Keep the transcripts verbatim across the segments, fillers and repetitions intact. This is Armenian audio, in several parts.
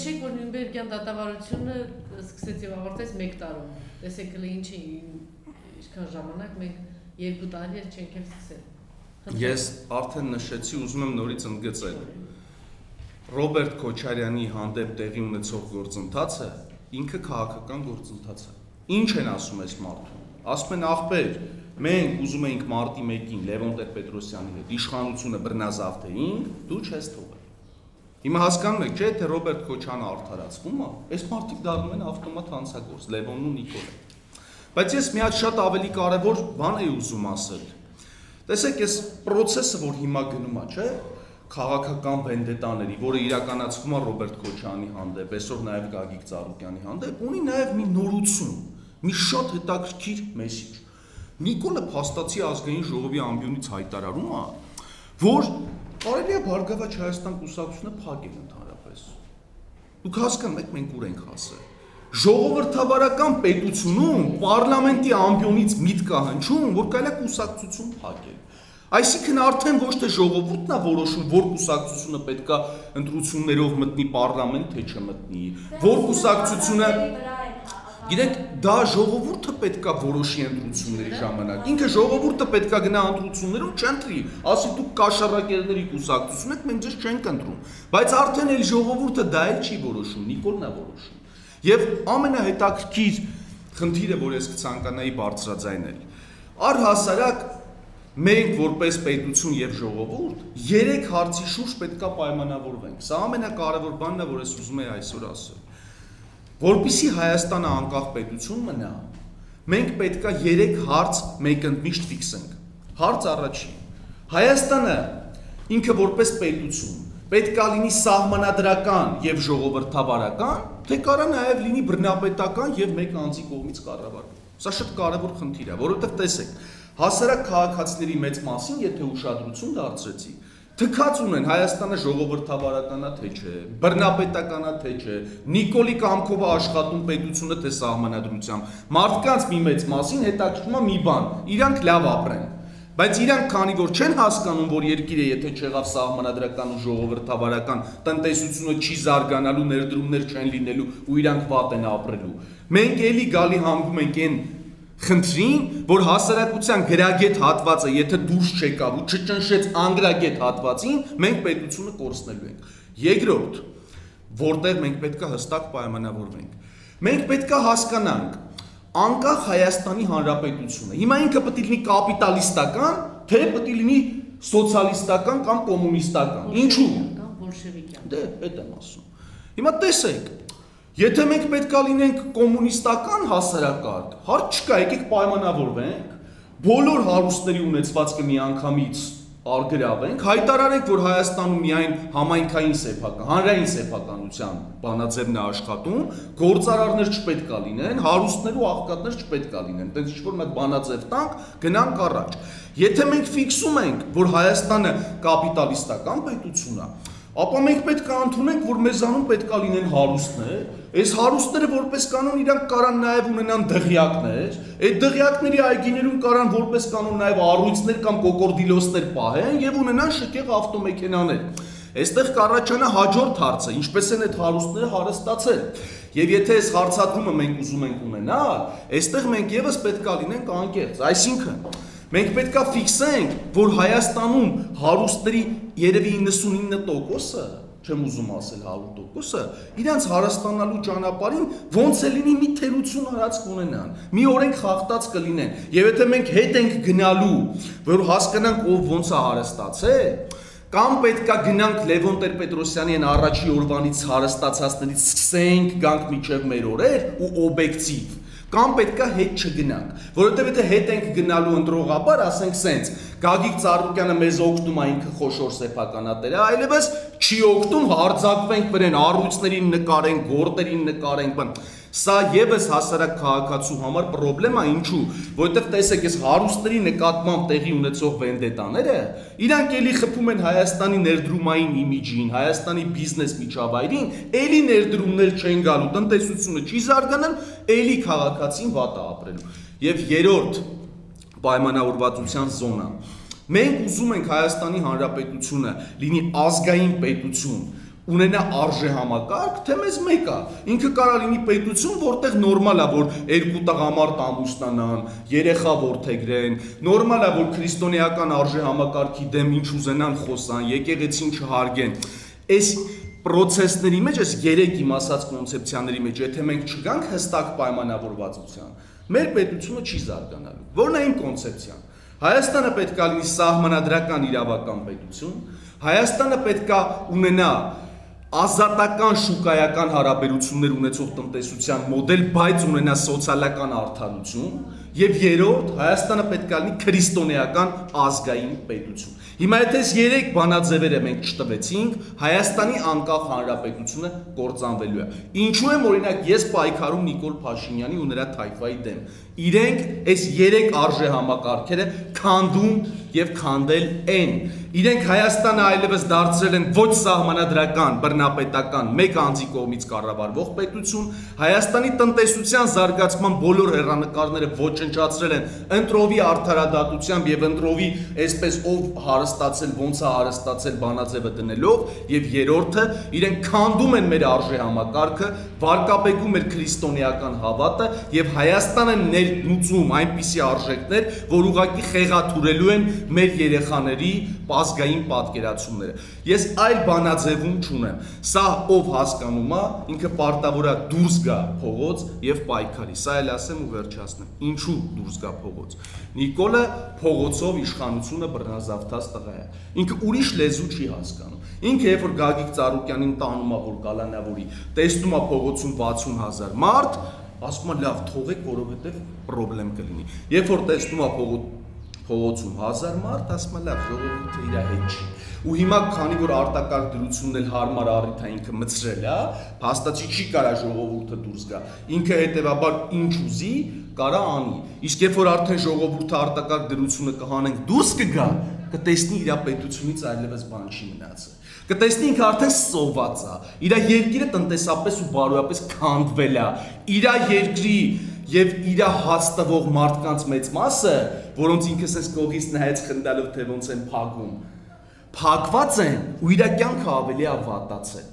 Չէ՞ որ Նյուրնբերգյան դատավարությունը սկսեց եւ ավարտեց մեկ տարում։ Տեսեք հենց ինչի ինչքան ժամանակ մենք երկու տարի էլ չենք էլ սկսել։ Ես արդեն նշեցի, ուզում եմ նորից ընդգծել։ Ռոբերտ Քոչարյանի հանդեպ տեղի ունեցող գործընթացը ինքը քաղաքական գործընթաց է։ Ինչ են ասում այս մարդուն։ Ասում են ախպեր, մենք ուզում էինք մարտի մեկին Լևոն Տեր-Պետրոսյանի հետ իշխանությունը բռնազավթեինք, դու չես թողել։ Հիմա հասկանում եք, չէ՞ թե Ռոբերտ Քոչյանը արդարացվում է, այս մարդիկ դառնում են ավտոմատ հանցագործ, Լևոնն ու Նիկոլը։ Բայց ես մի հատ շատ ավելի կարևոր բան էի ուզում ասել։ Տեսեք, այս process-ը, որ հիմա գնում է, չէ՞, քաղաքական վենդետաների, որը իրականացվում է Ռոբերտ Քոչյանի հանդեպ, այսօր նաև Գագիկ Ծառուկյանի հանդեպ, ունի նաև մի նորություն, մի շատ հետաքրքիր մեսիջ։ Նիկոլը փաստացի ազգային ժողովի ամբիոնից հայտարարում է, որ կարելի է Բարգավաճ Հայաստան կուսակցությունը փակել ընդհանրապես։ Դուք հասկանում եք, մենք ուր ենք հասել։ Ժողովրդավարական պետությունում պարլամենտի ամբիոնից միտք է հնչում, որ կարելի է կուսակցություն փակել։ Այսինքն արդեն ոչ թե ժողովուրդն է որոշում, որ կուսակցությունը պետք է ընտրություններով մտնի պարլամենտ, թե չմտնի, որ կուսակցությունը Գիտեք, դա ժողովուրդը պետք է որոշի ընտրությունների ժամանակ։ Ինքը ժողովուրդը պետք է գնա ընտրություններում չընտրի, ասի դուք կաշառակերների կուսակցություն եք, մենք ձեզ չենք ընտրում։ Բայց արդեն էլ ժողովուրդը դա էլ չի որոշում, Նիկոլն է որոշում։ Եվ ամենահետաքրքիր խնդիրը, որ ես կցանկանայի բարձրաձայնել, առհասարակ մենք որպես պետություն եւ ժողովուրդ երեք հարցի շուրջ պետք է պայմանավորվենք։ Սա ամենակարևոր բանն է, որ ես ուզում եմ այսօր ասել։ Որպեսզի Հայաստանը անկախ պետություն մնա, մենք պետք է երեք հարց մեկընդմիշտ ֆիքսենք։ Հարց առաջին. Հայաստանը ինքը որպես պետություն պետք է լինի սահմանադրական եւ ժողովրդավարական, թե կարա նաեւ լինի բռնապետական եւ մեկ անձի կողմից կառավարվում։ Սա շատ կարեւոր խնդիր է, որովհետեւ տեսեք, հասարակ քաղաքացիների մեծ մասին, եթե ուշադրություն դարձրեցի, թքած ունեն Հայաստանը ժողովրդավարականա թե չէ, բռնապետականա թե չէ, Նիկոլի կամքով աշխատում պետությունը թե սահմանադրությամբ, մարդկանց մի մեծ մասին հետաքրքրում է մի բան, իրանք լավ ապրեն, բայց իրանք քանի որ չեն հասկանում, որ երկիրը եթե չեղավ սահմանադրական ու ժողովրդավարական, տնտեսությունը չի զարգանալու, ներդրումներ չեն լինելու ու իրանք վատ են ապրելու, մենք էլի գալի հանգում ենք այն խնդրին, որ հասարակության գրագետ հատվածը, եթե դուրս չեկավ ու չճնշեց անգրագետ հատվածին, մենք պետությունը կորցնելու ենք։ Երկրորդ, որտեղ մենք պետք է հստակ պայմանավորվենք։ Մենք պետք է հասկանանք անկախ Հայաստանի Հանրապետությունը։ Հիմա ինքը պետք է լինի կապիտալիստական, թե պետք է լինի սոցիալիստական կամ կոմունիստական։ Ինչու՞։ Կամ բոլշևիկյան։ Դե, այդ եմ ասում։ Հիմա տեսեք, եթե մենք պետք է լինենք կոմունիստական հասարակարգ, հարց չկա, եկեք պայմանավորվենք, բոլոր հարուստների ունեցվածքը միանգամից արգրավենք, հայտարարենք, որ Հայաստանում միայն համայնքային սեփական, հանրային սեփականության բանաձևն է աշխատում, գործարարներ չպետք է լինեն, հարուստներ ու աղքատներ չպետք է լինեն, տենց ինչ-որ մեկ բանաձև տանք, գնանք առաջ։ Եթե մենք ֆիքսում ենք, որ Հայաստանը կապիտալիստական պետություն է, ապա մենք պետք է ընդունենք, որ մեզանում պետք է լինեն հարուստներ, այս հարուստները որպես կանոն իրանք կարան նաև ունենան դղյակներ, այդ դղյակների այգիներում կարան որպես կանոն նաև առույցներ կամ կոկորդիլոսներ պահեն եւ ունենան շքեղ ավտոմեքենաներ։ Այստեղ կառաջանա հաջորդ հարցը, ինչպես են այդ հարուստները հարստացել։ Եվ եթե այս հարցադրումը մենք ուզում ենք ունենալ, այստեղ մենք եւս պետք է լինենք անկեղծ, այսինքն մենք պետք է ֆիքսենք, որ Հայաստանում հարուստների երևի իննսունինը տոկոսը, չեմ ուզում ասել հարյուր տոկոսը, իրանց հարստանալու ճանապարհին ոնց է լինի մի թերություն արած կունենան, մի օրենք խախտած կլինեն, եւ եթե մենք հետ ենք գնալու, որ հասկանանք ով ոնց է հարստացել, կամ պետք է գնանք Լևոն Տեր-Պետրոսյանի այն առաջի օրվանից հարստացածներից սկսենք, գանք միջև մեր օրեր ու օբյեկտիվ կամ պետք է հետ չգնանք, որովհետև եթե հետ ենք գնալու ընտրողաբար, ասենք սենց, Գագիկ Ծառուկյանը մեզ օգնում է ինքը խոշոր սեփականատեր է, այլևս չի օգնում, հարձակվենք վրան, առույցներին նկարենք, գործերին նկարենք, բան։ Սա եւս հասարակ քաղաքացու համար խնդրեմ է, ինչու, որովհետև տեսեք, այս հարուստների նկատմամբ տեղի ունեցող վենդետաները, իրանք էլի խփում են Հայաստանի ներդրումային իմիջին, Հայաստանի բիզնես միջավայրին, էլի ներդրումներ չեն գալու, տնտեսությունը չի զարգանալ, էլի քաղաքացին վատ է ապրելու։ Եվ երրորդ պայմանավորվածության զոնա։ Մենք ուզում ենք Հայաստանի Հանրապետությունը լինի ազգային պետություն, ունենա արժեհամակարգ, թե մեզ մեկ է։ Ինքը կարող լինի պետություն, որտեղ նորմալ է, որ երկու տղամարդ ամուսնանան, երեխա որդեգրեն, նորմալ է, որ քրիստոնեական արժեհամակարգի դեմ ինչ ուզենան խոսան, եկեղեցին չհարգեն։ Այս process-ների մեջ, այս երեք իմ ասած կոնցեպցիաների մեջ, եթե մենք չգանք հստակ պայմանավորվածության, մեր պետությունը չի զարգանալու։ Որն է իմ կոնցեպցիան։ Հայաստանը պետք է լինի սահմանադրական իրավական պետություն, Հայաստանը պետք է ունենա ազատական շուկայական հարաբերություններ ունեցող տնտեսության մոդել, բայց ունենա սոցիալական արդարություն, եւ երրորդ Հայաստանը պետք է լինի քրիստոնեական ազգային պետություն։ Հիմա եթե այս երեք բանաձևերը մենք չտվեցինք, Հայաստանի անկախ հանրապետությունը կործանվելու է։ Ինչու եմ օրինակ ես պայքարում Նիկոլ Փաշինյանի ու նրա թայֆայի դեմ։ Իրենք այս երեք արժեհամակարգերը քանդում եւ քանդել են։ Իրենք Հայաստանը այլևս դարձրել են ոչ սահմանադրական, բռնապետական, մեկ անձի կողմից կառավարվող պետություն, Հայաստանի տնտեսության զարգացման բոլոր հեռանկարները ոչնչացրել են ընտրովի արդարադատությամբ եւ ընտրովի այսպես ով հարստացել, ոնց է հարստացել բանաձևը դնելով, եւ երրորդը իրենք քանդում են մեր արժեհամակարգը, վարկաբեկում մեր քրիստոնեական հավատը եւ Հայաստանը ներմուծում այնպիսի արժեքներ, որ ուղղակի խեղաթյուրելու են մեր երեխաների ազգային պատկերացումները։ Ես այլ բանաձևում չունեմ։ Սա ով հասկանում է, ինքը պարտավոր է դուրս գա փողոց եւ պայքարի։ Սա էլ ասեմ ու վերջացնեմ։ Ինչու դուրս գա փողոց։ Նիկոլը փողոցով իշխանությունը բռնազավթած տղա է։ Ինքը ուրիշ լեզու չի հասկանում։ Ինքը երբ որ Գագիկ Ծառուկյանին տանում է, որ գալանավորի, տեսնում է փողոցում վաթսուն հազար մարդ, ասում է լավ, թողեք, որովհետեւ խնդրեմ կլինի։ Երբ որ տեսնում է փողոց փողոցում հազար մարդ, ասում է լավ, ժողովուրդը իր հետ չի։ Ու հիմա քանի որ արտակարգ դրությունն էլ հարմար առիթ է ինքը մցրել է, փաստացի չի կարա ժողովուրդը դուրս գա։ Ինքը հետեւաբար ինչ ուզի, կարա անի։ Իսկ երբ որ արդեն ժողովուրդը արտակարգ դրությունը կհանենք դուրս կգա, կտեսնի իր պետությունից այլևս բան չի մնացել։ Կտեսնի ինքը արդեն սոված է։ Իր երկիրը տնտեսապես ու բարոյապես քանդվել է։ Իր երկրի եւ իր հաստվող մարդկանց մեծ մասը, որոնց ինքը sense կողից նայեց խնդալով թե ոնց են փակում, փակված են ու իր կյանքը ավելի ավատացել։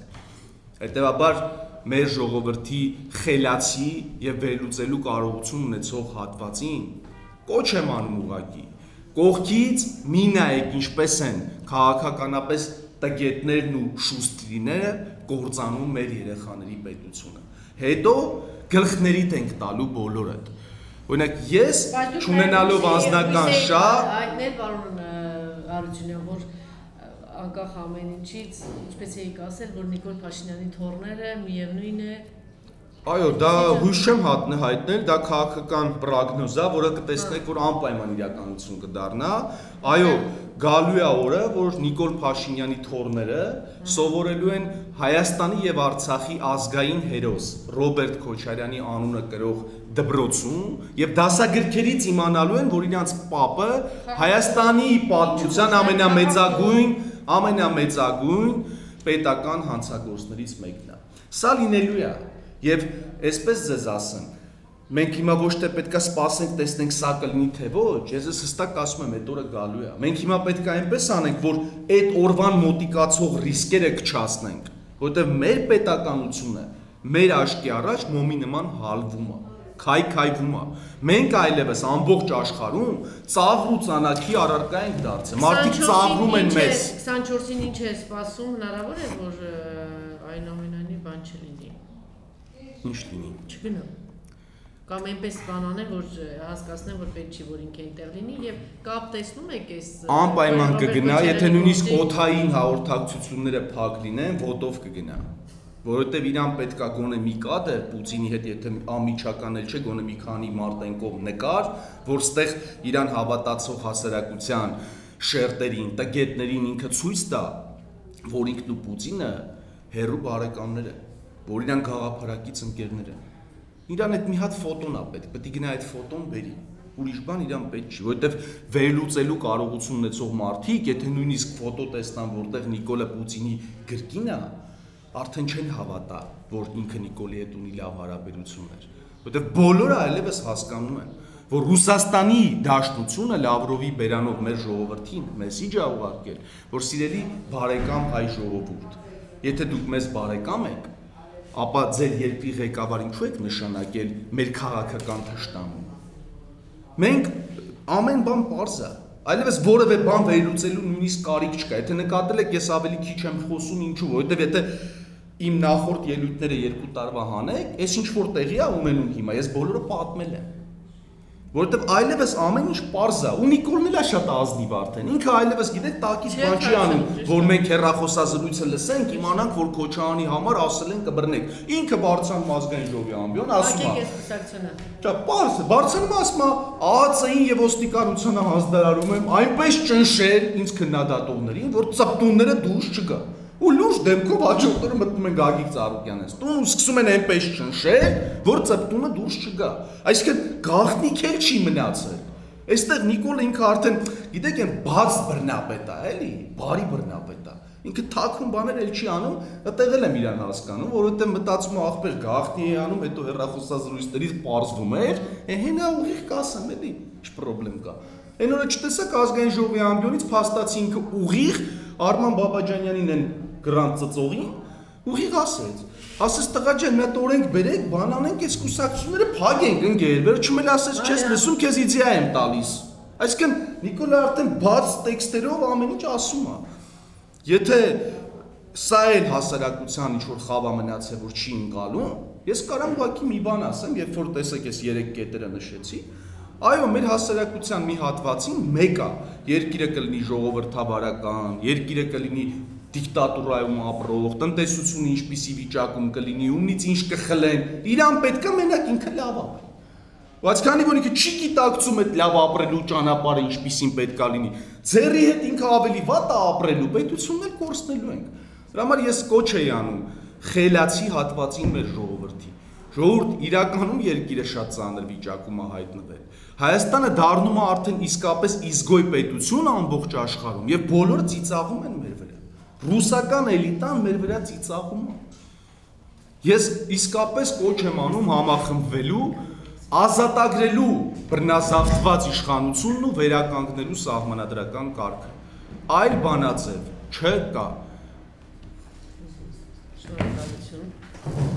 Հետևաբար մեր ժողովրդի խելացի եւ վերլուծելու կարողություն ունեցող հատվածին կոչ եմ անում ուղղակի։ Կողքից մի նայեք ինչպես են քաղաքականապես տգետներն ու շուստրիները կործանում մեր երեխաների պետությունը։ Հետո գլխներիդ ենք տալու բոլորը։ Օրինակ ես չունենալով անձնական շահ, այդներ պարոն Արությունյան, որ անկախ ամեն ինչից, ինչպես էիք ասել, որ Նիկոլ Փաշինյանի թոռները միևնույն է։ Այո, դա հույս չեմ հայտնել, դա քաղաքական պրոգնոզ է, որը կտեսնեք, որ անպայման իրականություն կդառնա։ Այո, գալու է օրը, որ Նիկոլ Փաշինյանի թոռները սովորելու են Հայաստանի եւ Արցախի ազգային հերոս Ռոբերտ Քոչարյանի անունը կրող դպրոցում եւ դասագրքերից իմանալու են, որ իրենց պապը Հայաստանի պատմության ամենամեծագույն, ամենամեծագույն պետական հանցագործներից մեկն է։ Սա լինելու է եւ այսպես ձեզ ասեմ, մենք հիմա ոչ թե պետքա սպասենք, տեսնենք սա կլինի թե ոչ, ես հստակ ասում եմ, այդ օրը գալու է։ Մենք հիմա պետքա այնպես անենք, որ այդ օրվան մոտիկացող ռիսկերը կչացնենք, որովհետեւ մեր պետականությունը մեր աչքի առաջ մոմի նման հալվում է, քայքայվում է։ Մենք այլևս ամբողջ աշխարհում ծաղր ու ծանակի առարկա ենք դարձել։ Մարդիկ ծաղրում են մեզ։ քսանչորսին ինչ է սպասում, հնարավոր է որ այնուամենայնիվ բան չլինի։ Ինչ լինի։ Չգնա։ Կամ այնպես բան անել, որ հասկացնեն, որ պետք չի, որ ինքը այնտեղ լինի եւ կապ տեսնում եք այս անպայման կգնա, եթե նույնիսկ օթային հաղորդակցությունները փակ լինեն, ոտով կգնա։ Որովհետեւ իրան պետքա գոնե մի կադր Պուտինի հետ, եթե անմիջական էլ չէ, գոնե մի քանի մարտենկով նկար, որ ստեղ իրան հավատացող հասարակության շերտերին, տգետներին ինքը ցույց տա, որ ինքն ու Պուտինը հերու բարեկամներ են, որ իրան գաղափարակից ընկերներ են։ Իրան այդ մի հատ ֆոտոն է պետք, պետք է գնա այդ ֆոտոն բերի։ Ուրիշ բան իրան պետք չի, որովհետև վերլուծելու կարողություն ունեցող մարդիկ, եթե նույնիսկ ֆոտո տեսնան, որտեղ Նիկոլը Պուտինի գրկին է, արդեն չեն հավատա, որ ինքը Նիկոլի հետ ունի լավ հարաբերություններ, որովհետև բոլորը այլևս հասկանում են, որ Ռուսաստանի դաշնությունը Լավրովի բերանով մեր ժողովրդին մեսիջ է ուղարկել, որ սիրելի բարեկամ հայ ժողովուրդ, Եթե դուք մեզ բարեկամ եք, ապա ձեր երկրի ղեկավար ինչու եք նշանակել մեր քաղաքական թշնամուն։ Մենք ամեն բան պարզ է, այլևս որևէ բան վերլուծելու նույնիսկ կարիք չկա։ Եթե նկատել եք, ես ավելի քիչ եմ խոսում, ինչու, որովհետև եթե իմ նախորդ ելույթները երկու տարվա հանեք, այս ինչ որ տեղի է ունենում հիմա, ես բոլորը պատմել եմ։ Որովհետև այլևս ամեն ինչ պարզ է, ու Նիկոլն էլ է շատ ազնիվ արդեն։ Ինքը այլևս գիտեք տակից բան չի անում, որ մենք հեռախոսազրույցը լսենք, իմանանք, որ Քոչարյանի համար ասել են կբռնեք։ Ինքը Բարձրանում ազգային ժողովի ամբիոն ասում է։ Ճա, պարզ է, Բարձրանում ասում է, ԱԱՑ-ին եւ ոստիկանությանը հանձնարարում եմ այնպես ճնշել ինձ քննադատողներին, որ ծպտունները դուրս չգա։ Ու լուրջ դեմքով հաջորդները մտնում են Գագիկ Ծառուկյանից տուն ու սկսում են այնպես ճնշել, որ ծպտունը դուրս չգա։ Այսինքն գաղտնիք էլ չի մնացել։ Այստեղ Նիկոլը ինքը արդեն, գիտեք, այն բաց բռնապետ է, էլի, բարի բռնապետ է։ Ինքը թաքուն բաներ էլ չի անում, այդտեղ էլ եմ իրան հասկանում, որովհետև մտածում է ախպեր գաղտնի է անում, հետո հեռախոսազրույցներից պարզվում էր, հենա ուղիղ կասեմ, էլի, ինչ խնդրեմ կա։ Այն օրը չտեսակ ազգային ժողովի ամբիոնից փաստացի ինքը ուղիղ Արման Բաբաջանյանին են գրանտ ծծողին, ուղիղ ասեց, ասեց տղա ջան, մի հատ օրենք բերեք, բան անենք, այս կուսակցությունները փագենք ընկեր, վերջում էլ ասեց, չես լսում, քեզ իդեա եմ տալիս։ Այսինքն Նիկոլը արդեն բաց տեքստերով ամեն ինչ ասում է։ Եթե սա էլ հասարակության ինչ որ խավա մնացել, որ չի ընկալում, ես կարամ ուղղակի մի բան ասեմ, երբ որ տեսեք ես երեք կետերը նշեցի, այո, մեր հասարակության մի հատվածին մեկը երկիրը կլինի ժողովրդավարական, երկիրը կլինի դիկտատուրայում ապրող, տնտեսությունը ինչպիսի վիճակում կլինի, ումնից ինչ կխլեն, իրան պետք է մենակ ինքը լավ ապրի։ Բայց քանի որ ինքը չի գիտակցում այդ լավ ապրելու ճանապարհը ինչպիսին պետք է լինի, ձեռի հետ ինքը ավելի վատ է ապրելու, պետությունն էլ կորցնելու ենք։ Դրա համար ես կոչ եի անում խելացի հատվածին մեր ժողովրդի։ Ժողովուրդ իրականում երկիրը շատ ծանր վիճակում է հայտնվել։ Հայաստանը դառնում է արդեն իսկապես իզգոյ պետություն ամբողջ աշխարհում եւ բոլորը ծիծաղում են մեր վրա։ Ռուսական էլիտան մեր վրա ծիծաղում է։ Ես իսկապես կոչ եմ անում համախմբվելու, ազատագրելու բռնազավթված իշխանությունն ու վերականգնելու սահմանադրական կարգը։ Այլ բանաձև չկա։ Շնորհակալություն։